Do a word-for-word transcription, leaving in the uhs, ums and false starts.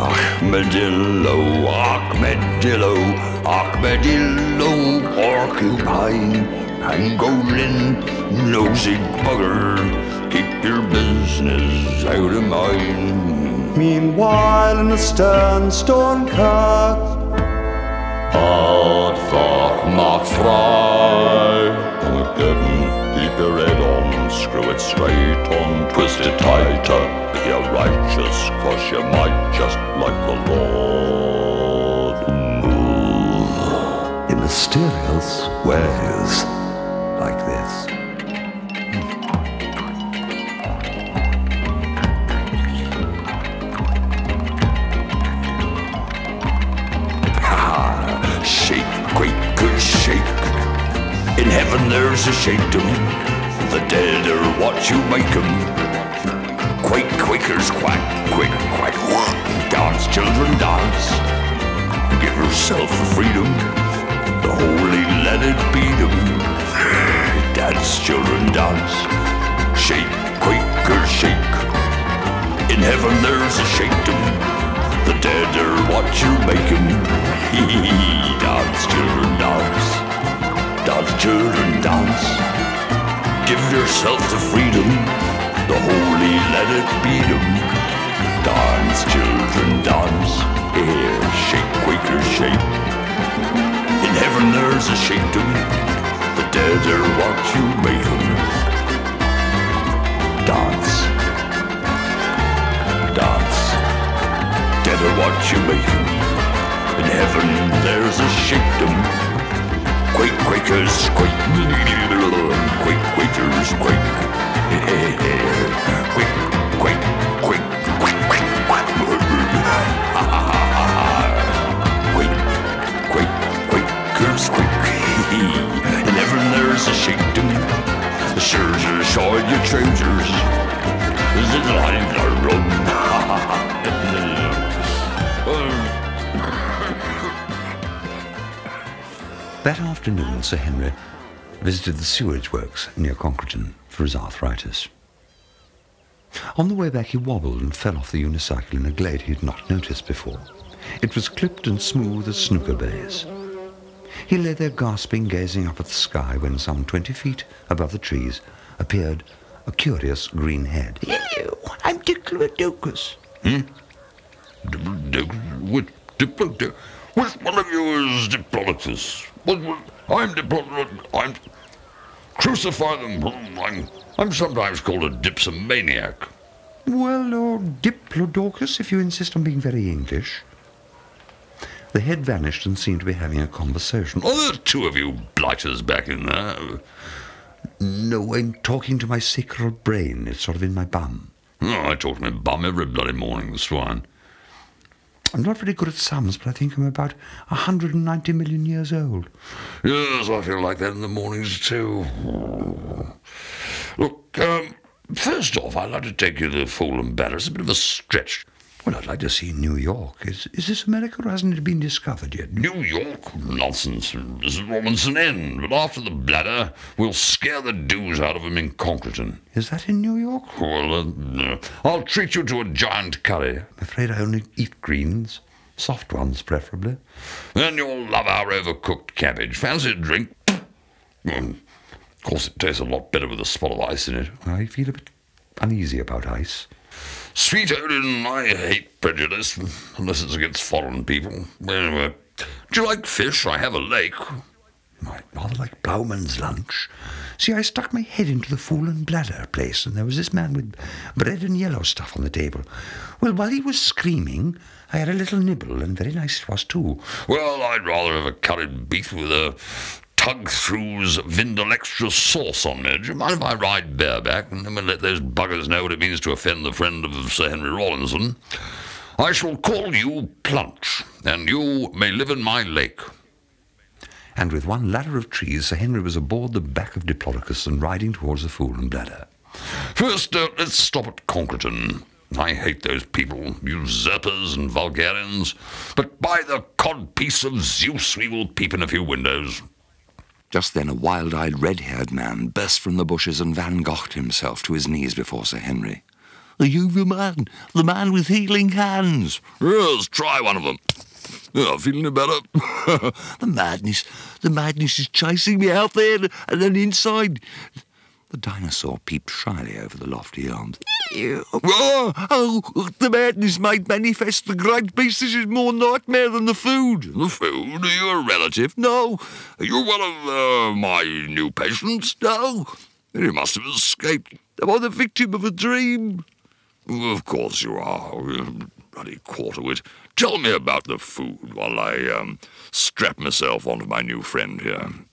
Armadillo, armadillo, armadillo, porcupine, pangolin, nosy bugger, keep your business out of mine. Meanwhile in the stern, stone kirk, Aardvark, maak vrij. Armageddon, keep your head on, screw it straight on, twist it tighter, be a righteous, cause you might just like the Lord move in mysterious ways like this. Shake, Quakers, shake. In heaven there's a shakedom. The dead are what you make 'em. Quake, Quakers, quack, quick, quack, quack. Dance, children, dance. Give yourself a freedom. The holy let it beat 'em. Dance, children, dance. Shake, Quakers, shake. In heaven there's a shakedom. The dead are what you make 'em. Dance, children, dance. Dance, children, dance. Give yourself to freedom. The holy let it beat 'em. Dance, children, dance. Here, shake, Quakers, shake. In heaven there's a shakedom. The dead are what you make 'em. Dance. Dance. Dead are what you make 'em. In heaven there's a shakedom. Quake, Quakers, quake. Quake, Quakers, quake. Quake, quake, quake, quake, quake. Quake, quake, Quakers, quake. In heaven there's a shakedom. The Scherzer saw your trousers. This is a line to run. That afternoon, Sir Henry visited the sewage works near Concreton for his arthritis. On the way back, he wobbled and fell off the unicycle in a glade he had not noticed before. It was clipped and smooth as snooker bays. He lay there gasping, gazing up at the sky, when some twenty feet above the trees appeared a curious green head. "Hello, I'm Diplodocus." Hmm? Diplodocus? What? Diplodocus? Which one of you is Diplodocus? What, what, I'm Diplodocus. I'm... Crucify them. I'm, I'm sometimes called a dipsomaniac. Well, Lord Diplodocus, if you insist on being very English. The head vanished and seemed to be having a conversation. Are there two of you blighters back in there? No, I'm talking to my sacral brain. It's sort of in my bum. Oh, I talk to my bum every bloody morning, the swine. I'm not very good at sums, but I think I'm about one hundred ninety million years old. Yes, I feel like that in the mornings too. Look, um, first off, I'd like to take you to Fool and Bladder. It's a bit of a stretch. Well, I'd like to see New York. Is, is this America or hasn't it been discovered yet? New York? Nonsense. This is Robinson End. But after the Bladder, we'll scare the deuce out of him in Concreton. Is that in New York? Well, uh, no. I'll treat you to a giant curry. I'm afraid I only eat greens. Soft ones, preferably. Then you'll love our overcooked cabbage. Fancy a drink? Well, of course, it tastes a lot better with a spot of ice in it. I feel a bit uneasy about ice. Sweet Odin, I hate prejudice, unless it's against foreign people. Anyway, do you like fish? I have a lake. I rather like Plowman's lunch. See, I stuck my head into the Fool and Bladder place, and there was this man with bread and yellow stuff on the table. Well, while he was screaming, I had a little nibble, and very nice it was too. Well, I'd rather have a curried beef with a Tug-Through's Vindel Extra sauce on it. Do you mind if I ride bareback, and then we'll let those buggers know what it means to offend the friend of Sir Henry Rawlinson? I shall call you Plunch, and you may live in my lake. And with one ladder of trees, Sir Henry was aboard the back of Diplodocus and riding towards the Fool and Bladder. First, uh, let's stop at Concreton. I hate those people, usurpers and vulgarians. But by the codpiece of Zeus, we will peep in a few windows. Just then a wild-eyed, red-haired man burst from the bushes and Van Goghed himself to his knees before Sir Henry. Are you the man? The man with healing hands? Yes, try one of them. Oh, feeling better? The madness. The madness is chasing me out there and then inside. The dinosaur peeped shyly over the lofty arms. Oh, oh, the madness might manifest. The great beast. This is more nightmare than the food. The food? Are you a relative? No. Are you one of uh, my new patients? No. You must have escaped. Am I the victim of a dream? Of course you are. Bloody quarterwit. Tell me about the food while I um, strap myself onto my new friend here.